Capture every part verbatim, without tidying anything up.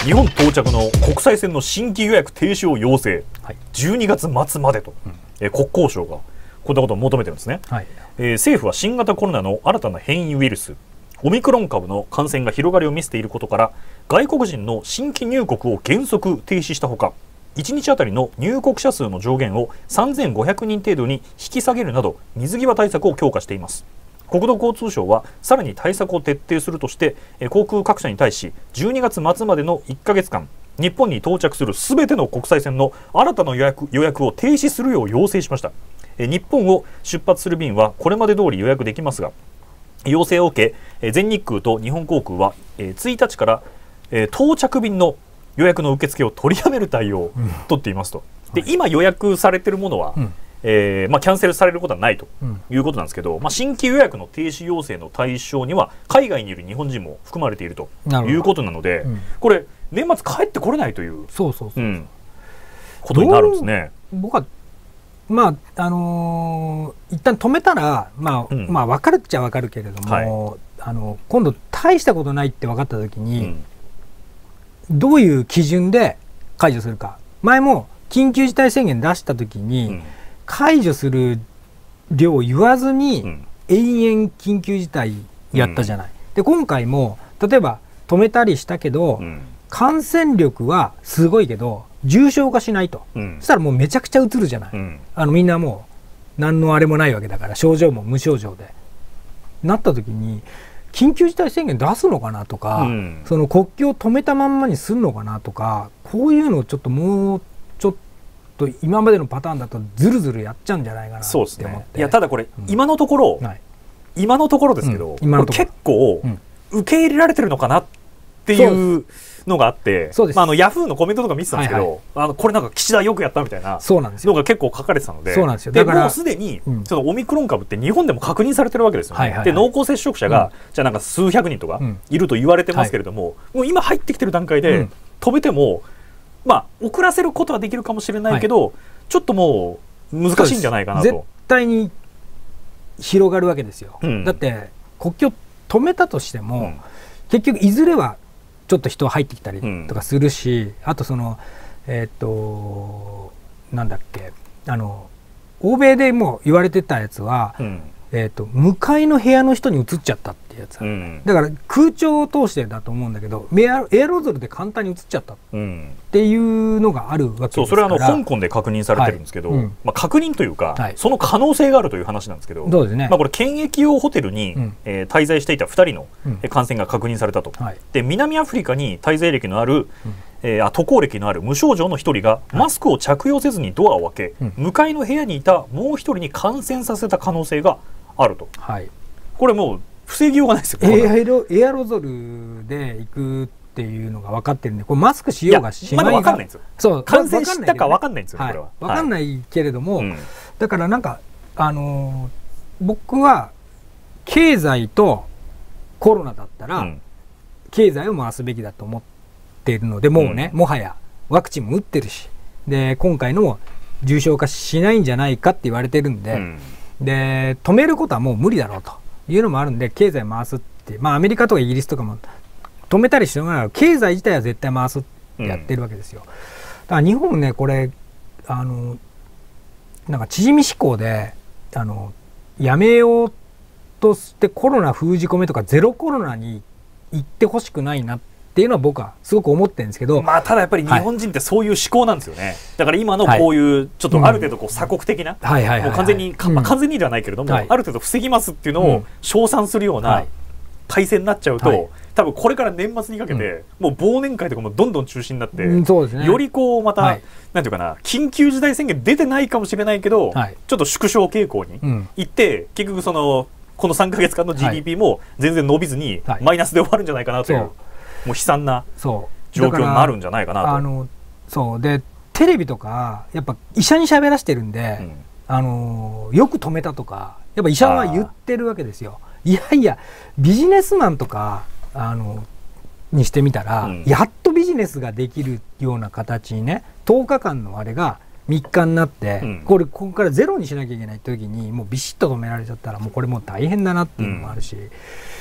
日本到着の国際線の新規予約停止を要請、はい、じゅうにがつ末までと、うん、えー、国交省がこんなことを求めてるんですね、はい、えー、政府は新型コロナの新たな変異ウイルスオミクロン株の感染が広がりを見せていることから外国人の新規入国を原則停止したほか、いちにちあたりの入国者数の上限をさんぜんごひゃくにん程度に引き下げるなど水際対策を強化しています。国土交通省はさらに対策を徹底するとして航空各社に対しじゅうにがつ末までのいっかげつかん日本に到着するすべての国際線の新たな予約、予約を停止するよう要請しました。日本を出発する便はこれまで通り予約できますが、要請を受け全日空と日本航空はついたちから到着便の予約の受付を取りやめる対応を取っていますと、うん、で、はい、今予約されているものは、うん、えーまあ、キャンセルされることはないということなんですけど、うん、まあ、新規予約の停止要請の対象には海外にいる日本人も含まれているということなので、うん、これ年末帰ってこれないということになるんですね。 僕はまああのー、一旦止めたら、まあうん、まあ分かるっちゃ分かるけれども、はい、あの今度大したことないって分かった時に、うん、どういう基準で解除するか。前も緊急事態宣言出した時に、うん、解除する量を言わずに、うん、延々緊急事態やったじゃない、うん、で今回も例えば止めたりしたけど、うん、感染力はすごいけど重症化しないと、うん、そしたらもうめちゃくちゃうつるじゃない、うん、あのみんなもう何のあれもないわけだから症状も無症状でなった時に緊急事態宣言出すのかなとか、うん、その国境を止めたまんまにするのかなとか、こういうのをちょっともうちょっと今までのパターンだとずるずるやっちゃうんじゃないかなって思って。そうですね。 いやただこれ、うん、今のところ、はい、今のところですけど、うん、これ結構、うん、受け入れられてるのかなっていうのがあって、まあ、あのヤフーのコメントとか見てたんですけど、はいはい、あのこれなんか岸田よくやったみたいなのが結構書かれてたので、そうなんですよ。だからもうすでに、うん、そのオミクロン株って日本でも確認されてるわけですよね、はいはいはい、で濃厚接触者が、うん、じゃあなんか数百人とかいると言われてますけれども、うん、もう今入ってきてる段階で、うん、止めてもまあ遅らせることはできるかもしれないけど、はい、ちょっともう難しいんじゃないかなと。 絶対に広がるわけですよ、うん、だって国境止めたとしても、うん、結局いずれはちょっと人入ってきたりとかするし、うん、あとそのえっとなんだっけ、あの欧米でも言われてたやつは、うん、えっと向かいの部屋の人に移っちゃったっていうやつ、うん、だから空調を通してだと思うんだけどエア、エアロゾルで簡単に移っちゃったっていうのがあるわけですから、 そう、それはあの香港で確認されてるんですけど、はい、うん、まあ、確認というか、はい、その可能性があるという話なんですけど、そうですね、まあ、これ検疫用ホテルに、うん、えー、滞在していたふたりの、うん、感染が確認されたと、はい、で南アフリカに滞在歴のある、うん、えー、あ渡航歴のある無症状のひとりがマスクを着用せずにドアを開け、はい、向かいの部屋にいたもうひとりに感染させた可能性があると、はい、これもう防ぎようがないですよ。 エアロ、エアロゾルで行くっていうのが分かってるんで、これマスクしようがしまいが、 まだ分かんないんですよ。そう、感染したか分かんないんですよね、これは。 分かんないけれども、はい、うん、だからなんかあのー、僕は経済とコロナだったら、うん、経済を回すべきだと思っているので、もうね、うん、もはやワクチンも打ってるし、で今回のも重症化しないんじゃないかって言われてるんで、うん、で止めることはもう無理だろうというのもあるんで、経済回すって、まあアメリカとかイギリスとかも止めたりしてもらう、経済自体は絶対回すってやってるわけですよ、うん、だから日本ね、これあのなんか縮み志向であのやめようとしてコロナ封じ込めとかゼロコロナに行ってほしくないなっていうのは僕はすごく思ってるんですけど、 まあ、ただやっぱり日本人ってそういう思考なんですよね、はい、だから今のこういうちょっとある程度こう鎖国的な、もう完全に、まあ、完全にではないけれども、はい、ある程度防ぎますっていうのを称賛するような体制になっちゃうと、はい、多分これから年末にかけて、うん、もう忘年会とかもどんどん中止になって、うん、そうですね、よりこうまた、はい、なんていうかな、緊急事態宣言出てないかもしれないけど、はい、ちょっと縮小傾向にいって、うん、結局そのこのさんかげつかんの ジーディーピー も全然伸びずにマイナスで終わるんじゃないかなという、はい、もう悲惨な状況になるんじゃないかなと。 あのそうでテレビとかやっぱ医者に喋らせてるんで、うん、あのよく止めたとかやっぱ医者は言ってるわけですよ。いやいやビジネスマンとかあのにしてみたら、うん、やっとビジネスができるような形にね、とおかかんのあれがみっかになって、うん、これここからゼロにしなきゃいけない時にもうビシッと止められちゃったらもうこれもう大変だなっていうのもあるし、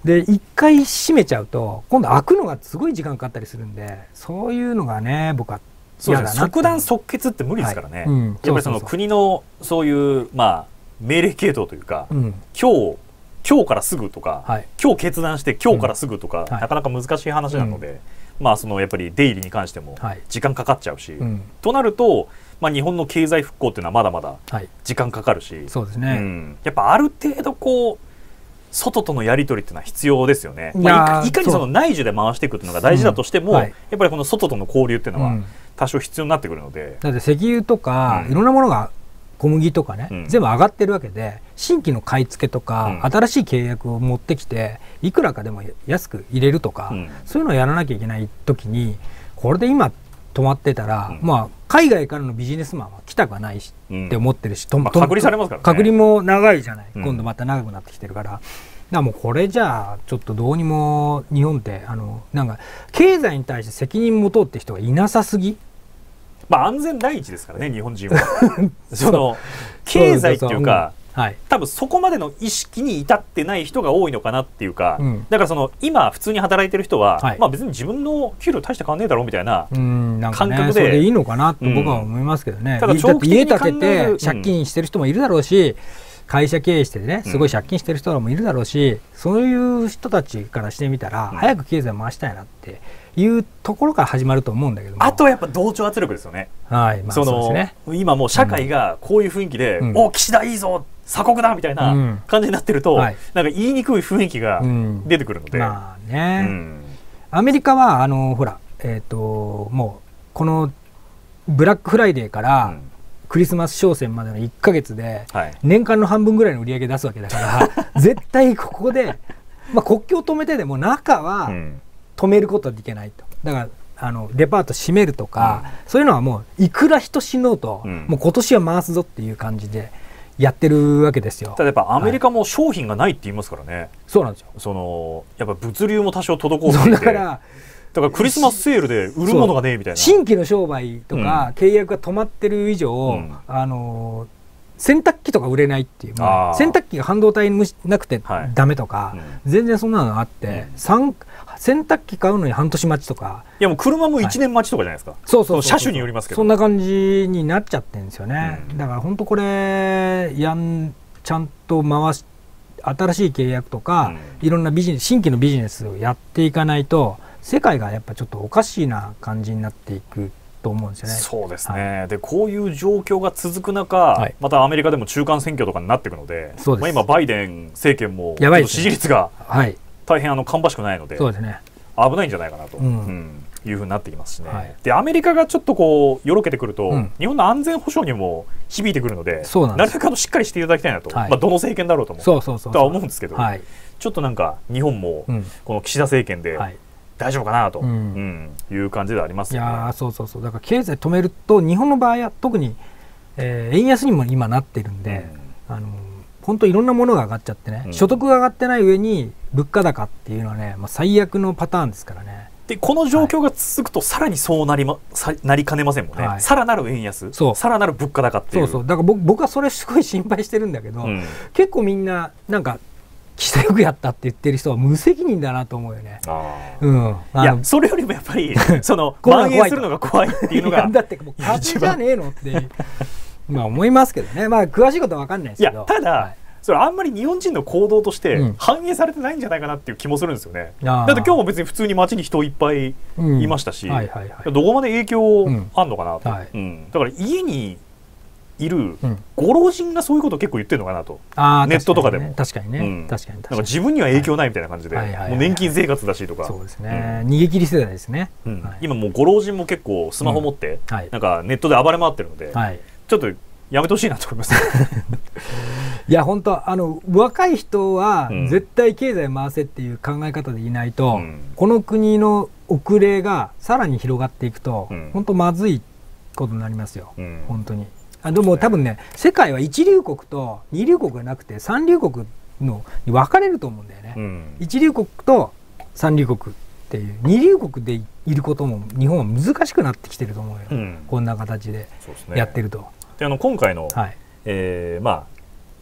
で一回閉めちゃうと今度開くのがすごい時間かかったりするんで、そういうのがね僕は嫌だなって。 即断即決って無理ですからね、はい、うん、やっぱりその国のそういうまあ命令系統というか、うん、今日今日からすぐとか、はい、今日決断して今日からすぐとか、うん、なかなか難しい話なので、はい、まあそのやっぱり出入りに関しても時間かかっちゃうし、はい、となると、まあ、日本の経済復興っていうのはまだまだ時間かかるし、はい、 そうですね、うん、 やっぱある程度こう外とのやり取りっていうのは必要ですよね。まあ、い, いかにその内需で回していくっていうのが大事だとしても、うんはい、やっぱりこの外との交流っていうのは多少必要になってくるので、 だって石油とか、うん、いろんなものが小麦とかね、うん、全部上がってるわけで、新規の買い付けとか、うん、新しい契約を持ってきていくらかでも安く入れるとか、うん、そういうのをやらなきゃいけない時にこれで今止まってたら、うん、まあ海外からのビジネスマンは来たくはないし、うん、って思ってるし、 まあ、隔離されますからね。 隔離も長いじゃない、うん、今度また長くなってきてるから。だからもうこれじゃあちょっとどうにも日本ってあのなんか経済に対して責任持とうって人がいなさすぎ。 まあ安全第一ですからね日本人は。その経済っていうか、はい、多分そこまでの意識に至ってない人が多いのかなっていうか、うん、だからその今普通に働いてる人は、はい、まあ別に自分の給料大して変わんねえだろうみたいな感覚で、ね、それでいいのかなと僕は思いますけどね。うん、ただ長期的に考える、家建てて借金してる人もいるだろうし、うん、会社経営してねすごい借金してる人もいるだろうし、うん、そういう人たちからしてみたら、うん、早く経済回したいなっていうところから始まると思うんだけども、 あとはやっぱ同調圧力ですよね。 はい、まあ、そのそうですね、 今もう社会がこういう雰囲気で、うん、お岸田いいぞ鎖国だみたいな感じになってると、うん、はい、なんか言いにくい雰囲気が出てくるので、うん、 まあね、うん、アメリカはあのほら、えーと、もうこのブラックフライデーから、うん、クリスマス商戦までのいっかげつで、はい、年間の半分ぐらいの売り上げ出すわけだから絶対ここで、まあ、国境を止めてでも中は止めることはできないと。だからあのデパート閉めるとか、うん、そういうのはもういくら人死のうと、うん、もう今年は回すぞっていう感じでやってるわけですよ。 ただやっぱアメリカも商品がないって言いますからね、はい、 そうなんですよ。 そのやっぱ物流も多少滞っていて、だからだからクリスマスセールで売るものがねえみたいな、 新規の商売とか契約が止まってる以上、うん、あの洗濯機とか売れないっていう、洗濯機が半導体なくてダメとか、はい、うん、全然そんなのあって、うん、洗濯機買うのに半年待ちとか、 いやもう車もいちねん待ちとかじゃないですか、はい、そうそうそうそう、車種によりますけど、 そんな感じになっちゃってるんですよね、うん、だから本当これやんちゃんと回し新しい契約とか、うん、いろんなビジネス新規のビジネスをやっていかないと世界がやっぱちょっとおかしいな感じになっていくと思うんですよね。 そうですね、はい、でこういう状況が続く中、はい、またアメリカでも中間選挙とかになっていくので、そうです、まあ、今バイデン政権もちょっと支持率が大変あの芳しくないので、そうですね、危ないんじゃないかなと、うんうん、いうふうになってきますしね、はい、でアメリカがちょっとこうよろけてくると、うん、日本の安全保障にも響いてくるので、なるべくしっかりしていただきたいなと、はい、まあ、どの政権だろうともとは思うんですけど、はい、ちょっとなんか日本もこの岸田政権で、はい、大丈夫かなと、うんうん、いう感じではありますよね。いやそうそうそう、だから経済止めると日本の場合は特に、えー、円安にも今なってるんで、うん、あの本当いろんなものが上がっちゃってね、うん、所得が上がってない上に物価高っていうのはね、まあ、最悪のパターンですからね。 でこの状況が続くとさらにそうなり、ま、さなりかねませんもんね、はい、さらなる円安、さらなる物価高っていう。 そうそう、だから 僕, 僕はそれすごい心配してるんだけど、うん、結構みんななんか岸田よくやったって言ってる人は無責任だなと思うよね。あ、うん、 いやそれよりもやっぱりその蔓延するのが怖いっていうのがだってもう風邪じゃねえのってまあ思いますけどね。まあ詳しいことは分かんないですけど、いやただ、はい、それあんまり日本人の行動として反映されてないんじゃないかなっていう気もするんですよね、うん、だって今日も別に普通に街に人いっぱいいましたし、どこまで影響あんのかなと、うんはい、うん、だから家にいるご老人がそういうことを結構言ってるのかなと、うん、ネットとかでも確かにね、うん、確かに確かに、 なんか自分には影響ないみたいな感じで、もう年金生活だしとか、 そうですね、うん、逃げ切り世代ですね、 うん、はい、今もうご老人も結構スマホ持って、うん、はい、なんかネットで暴れ回ってるので、はい、ちょっとやめてほしいなと思いますいや本当あの若い人は絶対経済回せっていう考え方でいないと、うん、この国の遅れがさらに広がっていくと、うん、本当まずいことになりますよ、うん、本当に。あでも多分ね、世界は一流国と二流国がなくて三流国のに分かれると思うんだよね、うん、一流国と三流国っていう二流国でいることも日本は難しくなってきてると思うよ、うん、こんな形でやってると。 であの今回の、はい、えー、まあ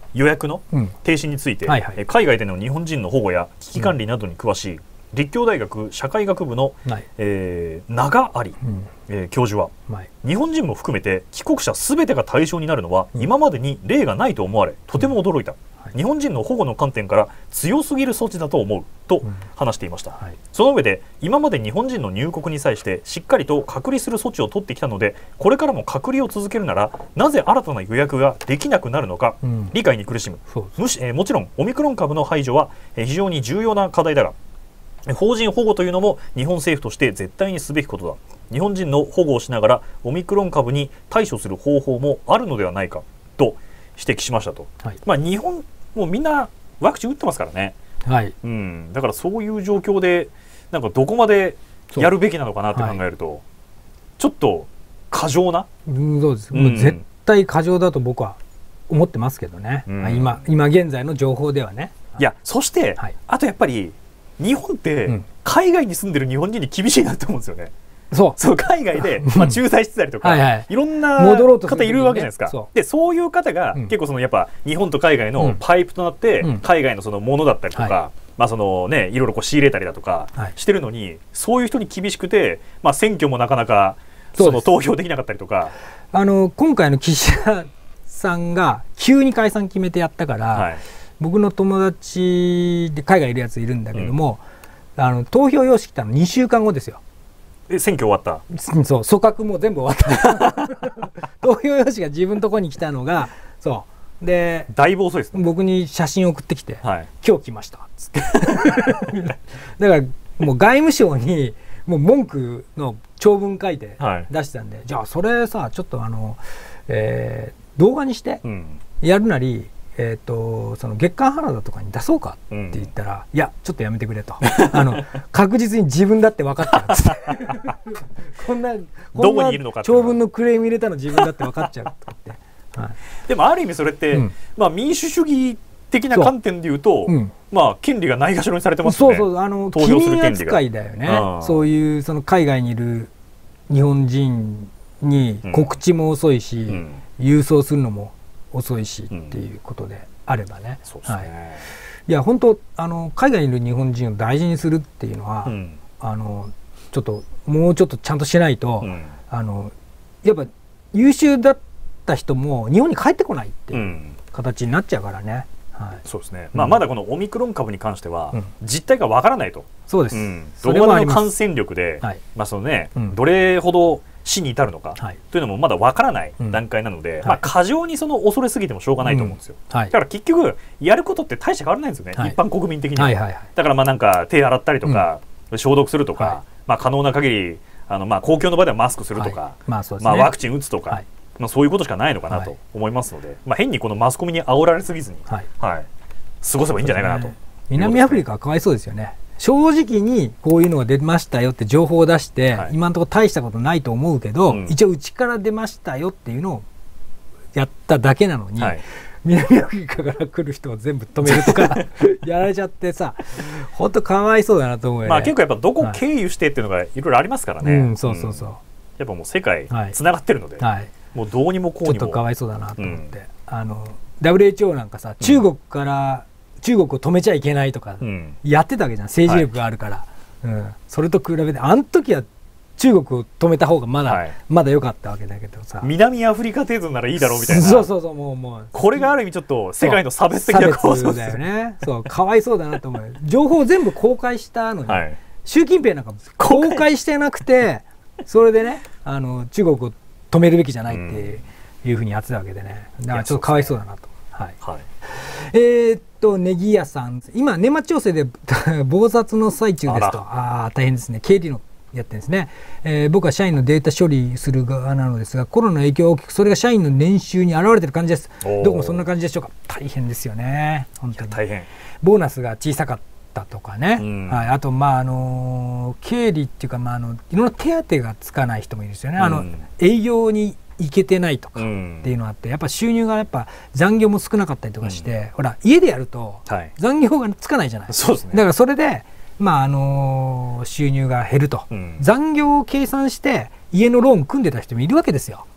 予約の停止について、はいはい、海外での日本人の保護や危機管理などに詳しい、うん、立教大学社会学部の、はい、えー、長有、うんえー、教授は、はい、日本人も含めて帰国者すべてが対象になるのは、うん、今までに例がないと思われとても驚いた、うんはい、日本人の保護の観点から強すぎる措置だと思うと話していました、うんはい、その上で今まで日本人の入国に際してしっかりと隔離する措置を取ってきたのでこれからも隔離を続けるならなぜ新たな予約ができなくなるのか、うん、理解に苦しむむし、えー、もちろんオミクロン株の排除は、えー、非常に重要な課題だが邦人保護というのも日本政府として絶対にすべきことだ。日本人の保護をしながらオミクロン株に対処する方法もあるのではないかと指摘しましたと、はい、まあ、日本もみんなワクチン打ってますからね、はいうん、だからそういう状況でなんかどこまでやるべきなのかなって考えると、はい、ちょっと過剰な、 うん、そうです、うん、もう絶対過剰だと僕は思ってますけどね、うん、今, 今現在の情報ではね。 いやそして、はい、あとやっぱり日本って海外に住んでる日本人に厳しいなと思うんですよね。そうそう海外で、まあ、駐在してたりとかはい、はい、いろんな方いるわけじゃないですか。そうでそういう方が、うん、結構そのやっぱ日本と海外のパイプとなって、うん、海外のそのものだったりとか、はい、まあそのね、いろいろこう仕入れたりだとかしてるのに、はい、そういう人に厳しくて、まあ、選挙もなかなかその投票できなかったりとか。 あの今回の岸田さんが急に解散決めてやったから、はい、僕の友達で海外いるやついるんだけども、うん、あの投票用紙来たのにしゅうかんごですよ。 え選挙終わった？ そう組閣も全部終わった投票用紙が自分のとこに来たのがそうでだいぶ遅いですね。 僕に写真送ってきて、はい、今日来ましたっつってだからもう外務省にもう文句の長文書いて出してたんで、はい、じゃあそれさちょっとあの、えー、動画にしてやるなり、うんえー、とその月刊ハラダとかに出そうかって言ったら、うん、いやちょっとやめてくれとあの確実に自分だって分かっちゃうっつってこんなどこにいるのか長文のクレーム入れたの自分だって分かっちゃうとかって、 はい、でもある意味それって、うんまあ、民主主義的な観点でいうと、うん、まあ権利がないがしろにされてますよね。 そうそうあの投票する権利が扱いだよね、うん、そういうその海外にいる日本人に告知も遅いし、うん、郵送するのも遅いしっていうことであればね、うんはい、いや本当あの海外にいる日本人を大事にするっていうのは、うん、あのちょっともうちょっとちゃんとしないと、うん、あのやっぱ優秀だった人も日本に帰ってこないっていう形になっちゃうからね、うんはい、 そうですね、まあ、まだこのオミクロン株に関しては、うん、実態がわからないと。 そうです、 うん、どこまでの感染力で、はいまあそのねうん、どれほど死に至るのか、はい、というのもまだわからない段階なので、うんまあ、過剰にその恐れすぎてもしょうがないと思うんですよ、うんはい、だから結局やることって大して変わらないんですよね、はい、一般国民的には、はいはいはい、だからまあなんか手洗ったりとか、うん、消毒するとか、はいまあ、可能な限りあのまあ公共の場ではマスクするとか、はいまあそうですねまあ、ワクチン打つとか、はいまあ、そういうことしかないのかなと思いますので、はいまあ、変にこのマスコミに煽られすぎずに、はいはい、過ごせばいいんじゃないかなと、ね、 南アフリカはかわいそうですよね。正直にこういうのが出ましたよって情報を出して、はい、今のところ大したことないと思うけど、うん、一応うちから出ましたよっていうのをやっただけなのに、はい、南アフリカから来る人を全部止めるとかやられちゃってさ本当かわいそうだなと思うよね。 まあ結構やっぱどこ経由してっていうのがいろいろありますからね、はいうん、そうそうそう、うん、やっぱもう世界つながってるので、はい、もうどうにもこうにもちょっとかわいそうだなと思って、うん、あの ダブリューエイチオー なんかさ中国から、うん、中国を止めちゃいけないとかやってたわけじゃん、政治力があるから、はいうん、それと比べてあの時は中国を止めた方がまだ、はい、まだ良かったわけだけどさ南アフリカ程度ならいいだろうみたいなそうそうそうもうもうこれがある意味ちょっと世界の差別的な構造だよね。そうかわいそうだなと思う情報を全部公開したのに、はい、習近平なんか公開してなくてそれでねあの中国を止めるべきじゃないっていうふうにやってたわけでねだからちょっとかわいそうだなと、はいはい、えー、っとネギ屋さん今年末調整で忙殺の最中ですとああ大変ですね経理のやってるんですね、えー、僕は社員のデータ処理する側なのですがコロナの影響は大きくそれが社員の年収に表れてる感じです。どこもそんな感じでしょうか。大変ですよね本当に大変ボーナスが小さかったとかね、うんはい、あとまああの経理っていうか、まあ、あのいろんな手当がつかない人もいるんですよね、うん、あの営業に行けてないとかっていうのがあってやっぱ収入がやっぱ残業も少なかったりとかして、うん、ほら家でやると残業がつかないじゃない、はい、そうですね、だからそれでまああのー、収入が減ると、うん、残業を計算して家のローン組んでた人もいるわけですよ。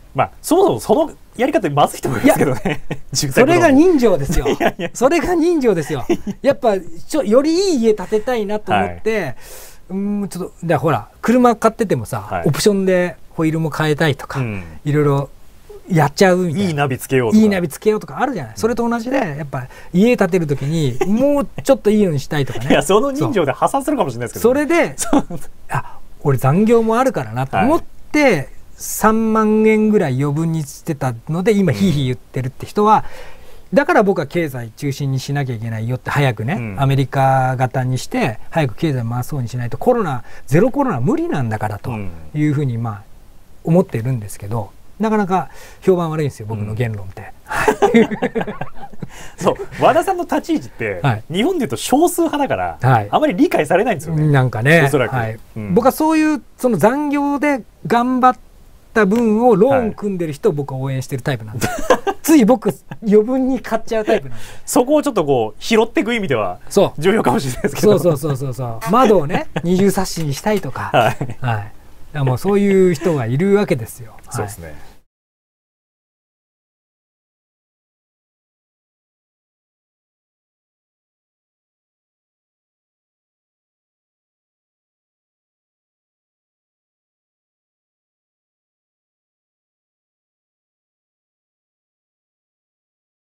まあそもそもそのやり方まずいと思いますけどね。 それが人情ですよ。いやいやそれが人情ですよ。やっぱちょよりいい家建てたいなと思って、はい、うんちょっとだほら車買っててもさ、はい、オプションでホイールも変えたいとか、うん、いろいろやっちゃうみたいな。 いいナビつけようとか。 いいナビつけようとかあるじゃない。うん、それと同じでやっぱ家建てるときにもうちょっといいのにしたいとかね。 いやその人情で破産するかもしれないですけど、ね、 それであ俺残業もあるからなと思って、はい、さんまんえんぐらい余分にしてたので今ヒーヒー言ってるって人は、うん、だから僕は経済中心にしなきゃいけないよって早くね、うん、アメリカ型にして早く経済回そうにしないとコロナゼロコロナ無理なんだからというふうにまあ思ってるんですけど、なかなか評判悪いんですよ僕の言論って、うん、 そう和田さんの立ち位置って、はい、日本でいうと少数派だから、はい、あまり理解されないんですよね。 なんかね、 おそらく、 はいうん、僕はそういうその残業で頑張った分をローン組んでる人を僕は応援してるタイプなんです、はい、つい僕余分に買っちゃうタイプなんでそこをちょっとこう拾っていく意味では重要かもしれないですけど、 そうそうそうそうそう窓をね二重サッシにしたいとか、はいはい、もうそういう人がいるわけですよ。 そうですね。